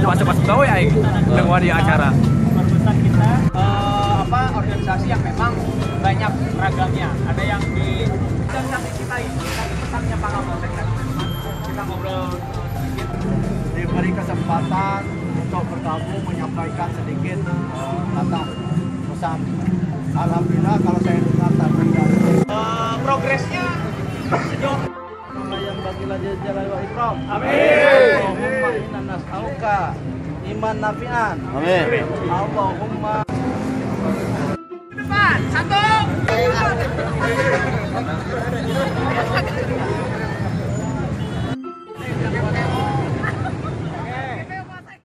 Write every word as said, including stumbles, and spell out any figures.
pas-pas gawe aing dengan di acara. Perbesar kita uh, apa organisasi yang memang banyak ragamnya. Ada yang di dan nanti kita ini pesannya Pak Kapolsek tadi kita ngobrol sedikit, diberi kesempatan untuk bergabung menyampaikan sedikit uh, kata pesan. Alhamdulillah kalau saya dengar tadi uh, progresnya sejauh yang bagilah jalal wa ikram. Amin. Allahumma inna nas'aluka iman nafi'an. Amin. Allahumma depan satu